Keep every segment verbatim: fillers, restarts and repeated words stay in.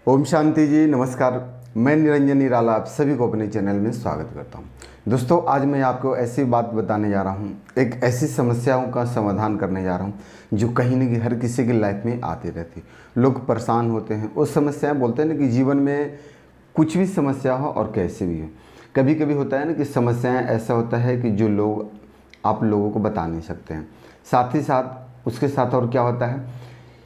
ओम शांति जी, नमस्कार। मैं निरंजन निराला आप सभी को अपने चैनल में स्वागत करता हूं। दोस्तों, आज मैं आपको ऐसी बात बताने जा रहा हूं, एक ऐसी समस्याओं का समाधान करने जा रहा हूं जो कहीं ना कहीं हर किसी की लाइफ में आती रहती। लोग परेशान होते हैं, वो समस्याएं बोलते हैं ना कि जीवन में कुछ भी समस्या हो और कैसे भी हो। कभी कभी होता है ना कि समस्याएँ ऐसा होता है कि जो लोग आप लोगों को बता नहीं सकते हैं। साथ ही साथ उसके साथ और क्या होता है,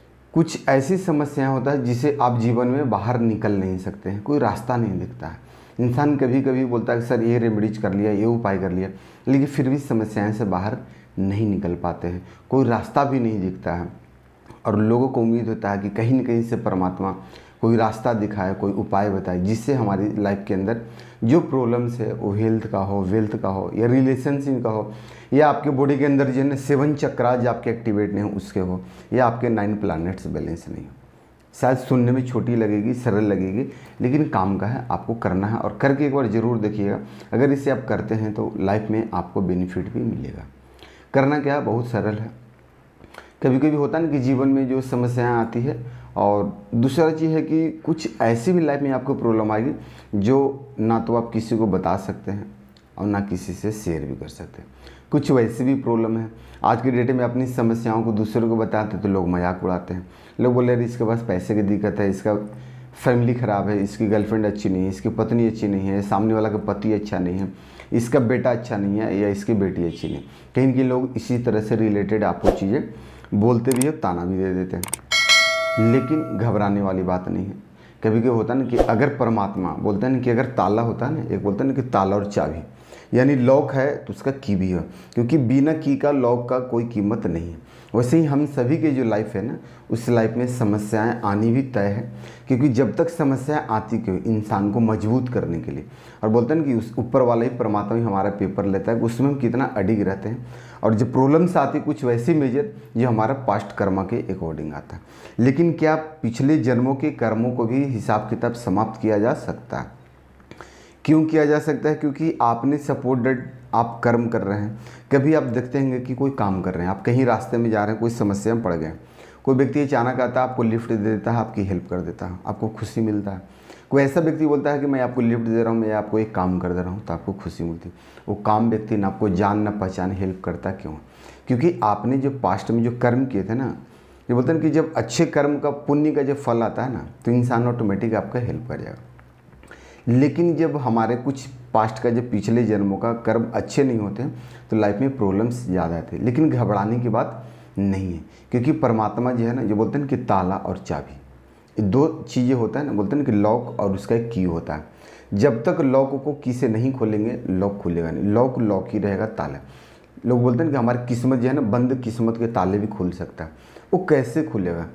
कुछ ऐसी समस्याएं होता है जिसे आप जीवन में बाहर निकल नहीं सकते हैं, कोई रास्ता नहीं दिखता है। इंसान कभी कभी बोलता है कि सर ये रेमेडीज कर लिया, ये उपाय कर लिया, लेकिन फिर भी समस्याएं से बाहर नहीं निकल पाते हैं, कोई रास्ता भी नहीं दिखता है। और लोगों को उम्मीद होता है कि कहीं न कहीं से परमात्मा कोई रास्ता दिखाए, कोई उपाय बताए, जिससे हमारी लाइफ के अंदर जो प्रॉब्लम्स है वो हेल्थ का हो, वेल्थ का हो, या रिलेशनशिप का हो, या आपके बॉडी के अंदर जो है सेवन चक्राज आपके एक्टिवेट नहीं हो उसके हो, या आपके नाइन प्लैनेट्स बैलेंस नहीं हो। शायद सुनने में छोटी लगेगी, सरल लगेगी, लेकिन काम का है, आपको करना है। और करके एक बार ज़रूर देखिएगा। अगर इसे आप करते हैं तो लाइफ में आपको बेनिफिट भी मिलेगा। करना क्या है, बहुत सरल है। कभी कभी होता है ना कि जीवन में जो समस्याएं आती है, और दूसरा चीज़ है कि कुछ ऐसी भी लाइफ में आपको प्रॉब्लम आएगी जो ना तो आप किसी को बता सकते हैं और ना किसी से शेयर भी कर सकते हैं। कुछ वैसी भी प्रॉब्लम है। आज की डेट में अपनी समस्याओं को दूसरों को बताते तो लोग मजाक उड़ाते हैं। लोग बोले रहे इसके पास पैसे की दिक्कत है, इसका फैमिली ख़राब है, इसकी गर्लफ्रेंड अच्छी नहीं है, इसकी पत्नी अच्छी नहीं है, सामने वाला का पति अच्छा नहीं है, इसका बेटा अच्छा नहीं है, या इसकी बेटी अच्छी नहीं। कहीं के लोग इसी तरह से रिलेटेड आपको चीज़ें बोलते भी है, ताना भी दे देते हैं। लेकिन घबराने वाली बात नहीं है। कभी कभी होता है ना कि अगर परमात्मा बोलते हैं ना कि अगर ताला होता है ना, एक बोलते हैं ना कि ताला और चाबी, यानी लॉक है तो उसका की भी है, क्योंकि बिना की का लॉक का कोई कीमत नहीं है। वैसे ही हम सभी के जो लाइफ है ना, उस लाइफ में समस्याएं आनी भी तय है, क्योंकि जब तक समस्याएं आती क्यों, इंसान को मजबूत करने के लिए। और बोलते हैं ना कि उस ऊपर वाला ही परमात्मा ही हमारा पेपर लेता है, उसमें हम कितना अडिग रहते हैं। और जब प्रॉब्लम्स आती कुछ वैसी मेजर जो हमारा पास्ट कर्मा के अकॉर्डिंग आता है। लेकिन क्या पिछले जन्मों के कर्मों को भी हिसाब किताब समाप्त किया जा सकता है? क्यों किया जा सकता है? क्योंकि आपने सपोर्टेड आप कर्म कर रहे हैं। कभी आप देखते हैं कि कोई काम कर रहे हैं, आप कहीं रास्ते में जा रहे हैं, कोई समस्या में पड़ गए, कोई व्यक्ति अचानक आता है, आपको लिफ्ट दे देता है, आपकी हेल्प कर देता है, आपको खुशी मिलता है। कोई ऐसा व्यक्ति बोलता है कि मैं आपको लिफ्ट दे रहा हूँ, मैं आपको एक काम कर दे रहा हूँ, तो आपको खुशी मिलती है। वो काम व्यक्ति ना आपको जान ना पहचान हेल्प करता क्यों? क्योंकि आपने जो पास्ट में जो कर्म किए थे ना, ये बोलते हैं कि जब अच्छे कर्म का पुण्य का जब फल आता है ना, तो इंसान ऑटोमेटिक आपका हेल्प कर जाएगा। लेकिन जब हमारे कुछ पास्ट का जब पिछले जन्मों का कर्म अच्छे नहीं होते हैं तो लाइफ में प्रॉब्लम्स ज़्यादा आते हैं। लेकिन घबराने की बात नहीं है, क्योंकि परमात्मा जो है ना, जो बोलते हैं कि ताला और चाबी, ये दो चीज़ें होता है ना, बोलते हैं कि लॉक और उसका एक की होता है। जब तक लॉक को की से नहीं खोलेंगे, लॉक खुलेगा नहीं। लॉक लॉक ही रहेगा, ताला। लोग बोलते हैं कि हमारी किस्मत जो है ना, बंद किस्मत के ताले भी खुल सकता है। वो कैसे खुलेगा?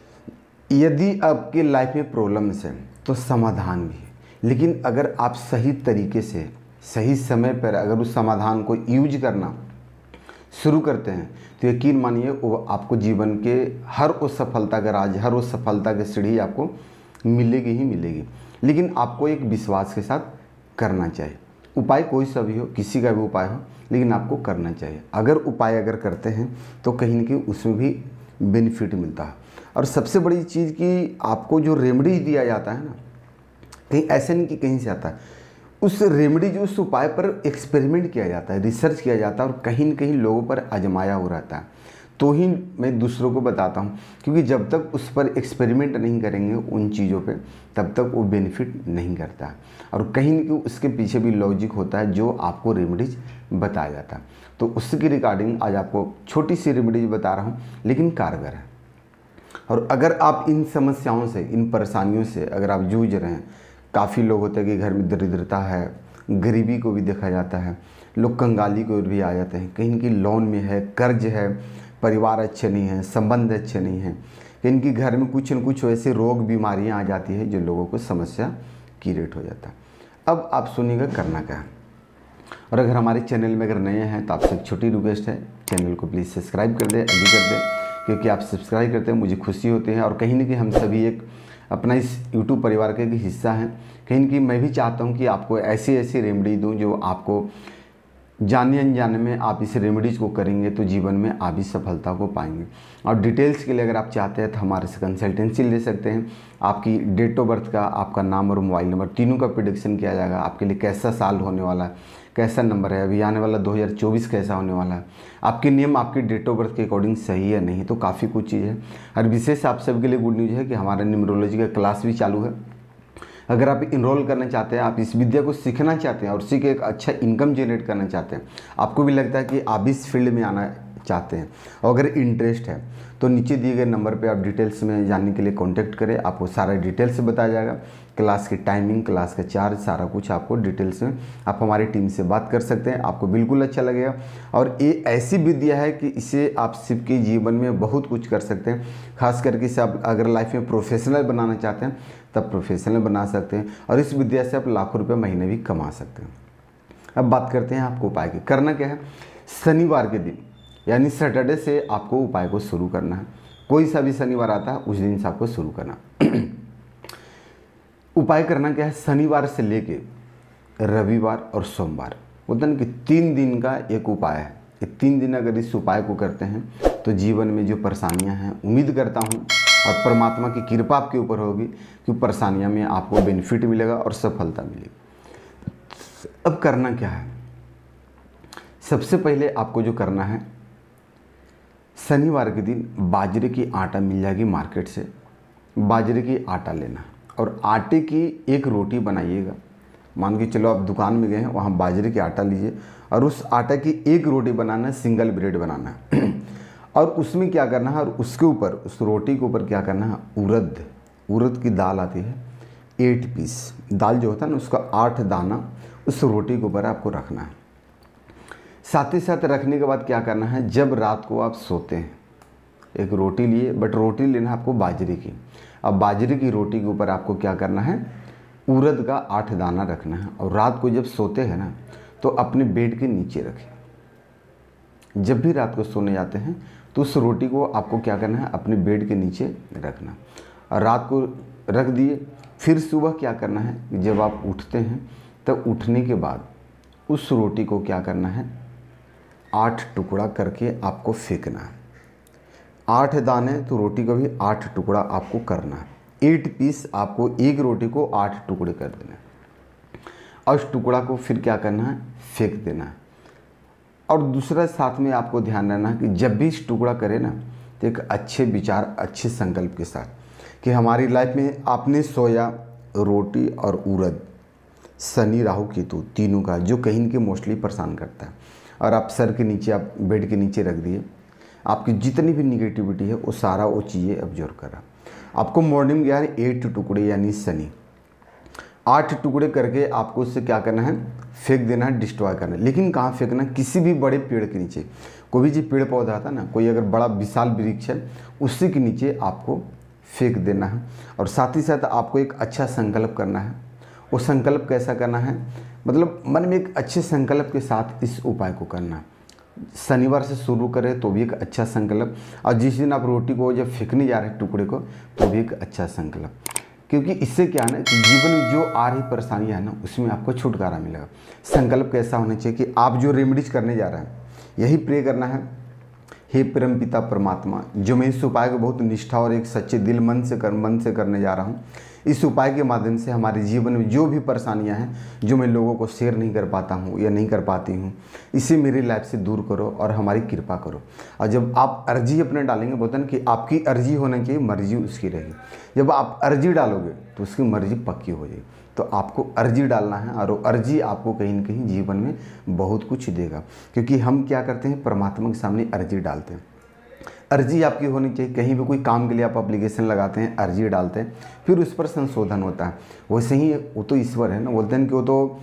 यदि आपके लाइफ में प्रॉब्लम्स है तो समाधान भी है। लेकिन अगर आप सही तरीके से सही समय पर अगर उस समाधान को यूज करना शुरू करते हैं तो यकीन मानिए वो आपको जीवन के हर उस सफलता का राज, हर उस सफलता की सीढ़ी आपको मिलेगी ही मिलेगी। लेकिन आपको एक विश्वास के साथ करना चाहिए। उपाय कोई सा भी हो, किसी का भी उपाय हो, लेकिन आपको करना चाहिए। अगर उपाय अगर करते हैं तो कहीं न कहीं उसमें भी बेनिफिट मिलता है। और सबसे बड़ी चीज़ कि आपको जो रेमेडी दिया जाता है ना, कहीं ऐसे नहीं कि कहीं से आता है। उस रेमेडी जो उस उपाय पर एक्सपेरिमेंट किया जाता है, रिसर्च किया जाता है, और कहीं न कहीं लोगों पर आजमाया हो रहता है, तो ही मैं दूसरों को बताता हूँ। क्योंकि जब तक उस पर एक्सपेरिमेंट नहीं करेंगे उन चीज़ों पे, तब तक वो बेनिफिट नहीं करता है। और कहीं न कहीं उसके पीछे भी लॉजिक होता है जो आपको रेमेडीज बताया जाता है। तो उसकी रिगार्डिंग आज आपको छोटी सी रेमेडीज बता रहा हूँ, लेकिन कारगर है। और अगर आप इन समस्याओं से, इन परेशानियों से अगर आप जूझ रहे हैं, काफ़ी लोग होते हैं कि घर में दरिद्रता है, गरीबी को भी देखा जाता है, लोग कंगाली को भी आ जाते हैं, कहीं इनकी लोन में है, कर्ज है, परिवार अच्छे नहीं हैं, संबंध अच्छे नहीं हैं, इनकी घर में कुछ न कुछ वैसे रोग बीमारियां आ जाती है जो लोगों को समस्या क्रिएट हो जाता है। अब आप सुनिएगा करना क्या है। और अगर हमारे चैनल में अगर नए हैं तो आपसे एक छोटी रिक्वेस्ट है, चैनल को प्लीज़ सब्सक्राइब कर दें, अभी कर दें, क्योंकि आप सब्सक्राइब करते हैं मुझे खुशी होती है। और कहीं ना कहीं हम सभी एक अपना इस यूट्यूब परिवार का एक हिस्सा हैं। कहीं ना कहीं मैं भी चाहता हूं कि आपको ऐसी ऐसी रेमेडी दूं जो आपको जाने अनजाने में आप इस रेमेडीज़ को करेंगे तो जीवन में आप इस सफलता को पाएंगे। और डिटेल्स के लिए अगर आप चाहते हैं तो हमारे से कंसल्टेंसी ले सकते हैं। आपकी डेट ऑफ बर्थ का, आपका नाम और मोबाइल नंबर तीनों का प्रेडिक्शन किया जाएगा। आपके लिए कैसा साल होने वाला है, कैसा नंबर है, अभी आने वाला दो हज़ार चौबीस कैसा होने वाला है, आपके नियम आपकी डेट ऑफ बर्थ के अकॉर्डिंग सही है नहीं, तो काफ़ी कुछ चीज़ है। और विशेष आप सबके लिए गुड न्यूज़ है कि हमारा न्यूमरोलॉजी का क्लास भी चालू है। अगर आप इनरोल करना चाहते हैं, आप इस विद्या को सीखना चाहते हैं और सीख के एक अच्छा इनकम जनरेट करना चाहते हैं, आपको भी लगता है कि आप इस फील्ड में आना चाहते हैं और अगर इंटरेस्ट है तो नीचे दिए गए नंबर पे आप डिटेल्स में जानने के लिए कांटेक्ट करें। आपको सारा डिटेल्स से बताया जाएगा, क्लास की टाइमिंग, क्लास का चार्ज, सारा कुछ आपको डिटेल्स में आप हमारी टीम से बात कर सकते हैं। आपको बिल्कुल अच्छा लगेगा और ये ऐसी विद्या है कि इसे आप सिर्फ के जीवन में बहुत कुछ कर सकते हैं। खास करके इसे आप अगर लाइफ में प्रोफेशनल बनाना चाहते हैं तब प्रोफेशनल बना सकते हैं और इस विद्या से आप लाखों रुपये महीने भी कमा सकते हैं। अब बात करते हैं आपको उपाय की। करना क्या है, शनिवार के दिन यानी सैटरडे से आपको उपाय को शुरू करना है। कोई सा भी शनिवार आता है उस दिन से आपको शुरू करना। उपाय करना क्या है, शनिवार से लेके रविवार और सोमवार, बोलते हैं कि तीन दिन का एक उपाय है। ये तीन दिन अगर इस उपाय को करते हैं तो जीवन में जो परेशानियां हैं, उम्मीद करता हूं और परमात्मा की कृपा आपके ऊपर होगी कि परेशानियों में आपको बेनिफिट मिलेगा और सफलता मिलेगी। अब करना क्या है, सबसे पहले आपको जो करना है, शनिवार के दिन बाजरे की आटा मिल जाएगी मार्केट से, बाजरे की आटा लेना और आटे की एक रोटी बनाइएगा। मान के चलो आप दुकान में गए हैं, वहाँ बाजरे की आटा लीजिए और उस आटा की एक रोटी बनाना है, सिंगल ब्रेड बनाना है। और उसमें क्या करना है, और उसके ऊपर, उस रोटी के ऊपर क्या करना है, उड़द उड़द की दाल आती है, एट पीस दाल जो होता है ना, उसका आठ दाना उस रोटी के ऊपर आपको रखना है। साथ ही साथ रखने के बाद क्या करना है, जब रात को आप सोते हैं एक रोटी लिए, बट रोटी लेना है आपको बाजरे की। अब बाजरे की रोटी के ऊपर आपको क्या करना है, उड़द का आठ दाना रखना है और रात को जब सोते हैं ना तो अपने बेड के नीचे रखें। जब भी रात को सोने जाते हैं तो उस रोटी को आपको क्या करना है, अपने बेड के नीचे रखना और रात को रख दिए। फिर सुबह क्या करना है, जब आप उठते हैं तब उठने के बाद उस रोटी को क्या करना है, आठ टुकड़ा करके आपको फेंकना है। आठ दाने तो रोटी का भी आठ टुकड़ा आपको करना है। एट पीस आपको एक रोटी को आठ टुकड़े कर देना है और उस टुकड़ा को फिर क्या करना है, फेंक देना है। और दूसरा साथ में आपको ध्यान रखना है कि जब भी इस टुकड़ा करें ना तो एक अच्छे विचार, अच्छे संकल्प के साथ कि हमारी लाइफ में आपने सोया, रोटी और उड़द, शनि राहु केतु तीनों का जो कहीं न कहीं मोस्टली परेशान करता है, और आप सर के नीचे, आप बेड के नीचे रख दिए। आपकी जितनी भी निगेटिविटी है वो सारा वो चीज़ें ऑब्जर्व करा। आपको मॉर्निंग यानी एट टुकड़े यानी शनि आठ टुकड़े करके आपको उससे क्या करना है, फेंक देना है, डिस्ट्रॉय करना है। लेकिन कहाँ फेंकना है, किसी भी बड़े पेड़ के नीचे। कोई भी जो पेड़ पौधा आता है ना, कोई अगर बड़ा विशाल वृक्ष है उसी के नीचे आपको फेंक देना है। और साथ ही साथ आपको एक अच्छा संकल्प करना है। वो संकल्प कैसा करना है, मतलब मन में एक अच्छे संकल्प के साथ इस उपाय को करना है। शनिवार से शुरू करें तो भी एक अच्छा संकल्प, और जिस दिन आप रोटी को जब फेंकने जा रहे हैं टुकड़े को तो भी एक अच्छा संकल्प, क्योंकि इससे क्या है ना कि जीवन में जो आ रही परेशानियाँ है ना उसमें आपको छुटकारा मिलेगा। संकल्प कैसा होना चाहिए कि आप जो रेमेडीज करने जा रहे हैं यही प्रे करना है, हे परम पिता परमात्मा, जो मैं इस उपाय को बहुत निष्ठा और एक सच्चे दिल मन से कर मन से करने जा रहा हूँ, इस उपाय के माध्यम से हमारे जीवन में जो भी परेशानियां हैं जो मैं लोगों को शेयर नहीं कर पाता हूं या नहीं कर पाती हूं, इसे मेरी लाइफ से दूर करो और हमारी कृपा करो। और जब आप अर्जी अपने डालेंगे, बोलते हैं कि आपकी अर्जी होना चाहिए, मर्जी उसकी रहेगी। जब आप अर्जी डालोगे तो उसकी मर्जी पक्की हो जाएगी। तो आपको अर्जी डालना है और वो अर्जी आपको कहीं ना कहीं जीवन में बहुत कुछ देगा, क्योंकि हम क्या करते हैं, परमात्मा के सामने अर्जी डालते हैं। अर्जी आपकी होनी चाहिए। कहीं भी कोई काम के लिए आप एप्लीकेशन लगाते हैं, अर्जी डालते हैं, फिर उस पर संशोधन होता है। वैसे ही वो तो ईश्वर है ना, बोलते हैं कि वो तो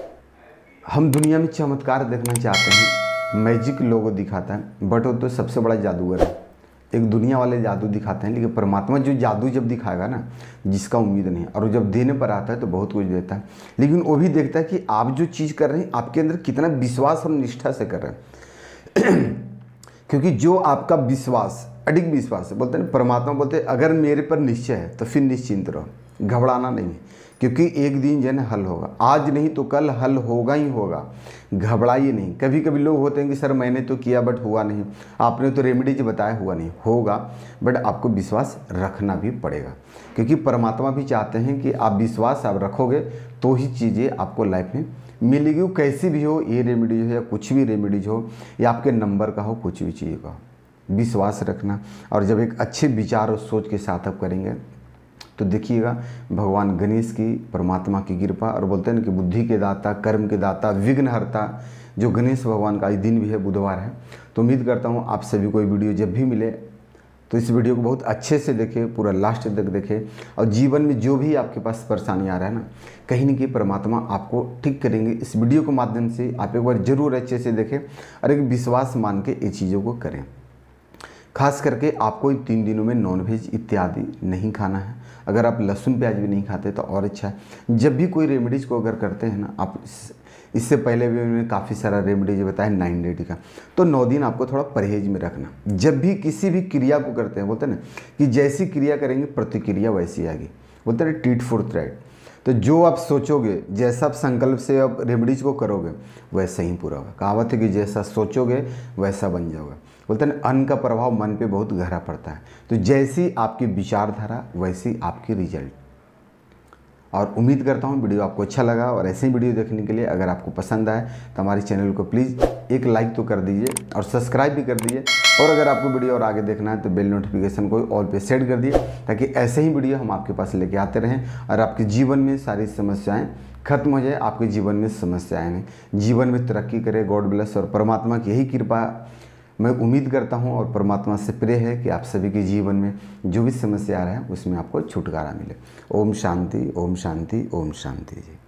हम दुनिया में चमत्कार देखना चाहते हैं, मैजिक लोगो दिखाता है, बट वो तो सबसे बड़ा जादूगर है। एक दुनिया वाले जादू दिखाते हैं, लेकिन परमात्मा जो जादू जब दिखाएगा ना, जिसका उम्मीद नहीं, और वो जब देने पर आता है तो बहुत कुछ देता है, लेकिन वो भी देखता है कि आप जो चीज़ कर रहे हैं आपके अंदर कितना विश्वास और निष्ठा से कर रहे हैं। क्योंकि जो आपका विश्वास, अडिग विश्वास है, बोलते हैं परमात्मा बोलते हैं अगर मेरे पर निश्चय है तो फिर निश्चिंत रहो। घबराना नहीं है, क्योंकि एक दिन जन हल होगा, आज नहीं तो कल हल होगा ही होगा। घबराइए नहीं। कभी कभी लोग होते हैं कि सर मैंने तो किया बट हुआ नहीं, आपने तो रेमेडीज बताया हुआ नहीं, होगा बट आपको विश्वास रखना भी पड़ेगा, क्योंकि परमात्मा भी चाहते हैं कि आप विश्वास आप रखोगे तो ही चीज़ें आपको लाइफ में मिलेगी। वो कैसी भी हो, ये रेमेडीज हो या कुछ भी रेमेडीज हो या आपके नंबर का हो, कुछ भी चीज़ का हो, विश्वास रखना। और जब एक अच्छे विचार और सोच के साथ आप करेंगे तो देखिएगा भगवान गणेश की, परमात्मा की कृपा, और बोलते हैं ना कि बुद्धि के दाता, कर्म के दाता, विघ्नहर्ता जो गणेश भगवान का आज दिन भी है, बुधवार है। तो उम्मीद करता हूँ आप सभी को वीडियो जब भी मिले तो इस वीडियो को बहुत अच्छे से देखें, पूरा लास्ट तक देखें, और जीवन में जो भी आपके पास परेशानी आ रहा है ना, कहीं ना कहीं परमात्मा आपको ठीक करेंगे। इस वीडियो के माध्यम से आप एक बार ज़रूर अच्छे से देखें और एक विश्वास मान के ये चीज़ों को करें। खास करके आपको इन तीन दिनों में नॉनवेज इत्यादि नहीं खाना है। अगर आप लहसुन प्याज भी नहीं खाते तो और अच्छा है। जब भी कोई रेमेडीज़ को अगर करते हैं ना आप, इससे पहले भी मैंने काफ़ी सारा रेमेडीज बताया नाइन डेट का, तो नौ दिन आपको थोड़ा परहेज में रखना। जब भी किसी भी क्रिया को करते हैं, बोलते हैं ना कि जैसी क्रिया करेंगे प्रतिक्रिया वैसी आएगी, बोलते हैं टीट फॉर थ्रेड। तो जो आप सोचोगे, जैसा आप संकल्प से आप रेमेडीज को करोगे वैसा ही पूरा होगा। कहावत है कि जैसा सोचोगे वैसा बन जाओगे। बोलते हैं अन्न का प्रभाव मन पे बहुत गहरा पड़ता है, तो जैसी आपकी विचारधारा वैसी आपकी रिजल्ट। और उम्मीद करता हूँ वीडियो आपको अच्छा लगा, और ऐसे ही वीडियो देखने के लिए अगर आपको पसंद आए तो हमारे चैनल को प्लीज़ एक लाइक तो कर दीजिए और सब्सक्राइब भी कर दीजिए। और अगर आपको वीडियो और आगे देखना है तो बेल नोटिफिकेशन को ऑल पे सेट कर दिए, ताकि ऐसे ही वीडियो हम आपके पास लेके आते रहें और आपके जीवन में सारी समस्याएँ खत्म हो जाए, आपके जीवन में समस्याएँ नहीं, जीवन में तरक्की करे। God bless. और परमात्मा की यही कृपा मैं उम्मीद करता हूं, और परमात्मा से प्रे है कि आप सभी के जीवन में जो भी समस्या आ रहा है उसमें आपको छुटकारा मिले। ओम शांति, ओम शांति, ओम शांति जी।